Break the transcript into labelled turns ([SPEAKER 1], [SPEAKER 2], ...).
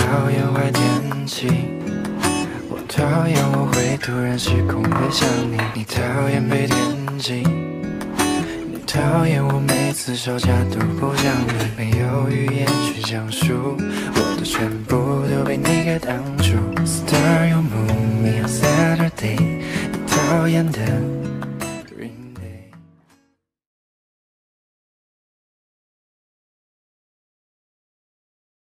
[SPEAKER 1] 讨厌坏天气，我讨厌我会突然失控的想你，你讨厌被惦记，你讨厌我每次吵架都不讲理，没有语言去讲述我的全部都被你给挡住。Star you move me on Saturday， 你讨厌的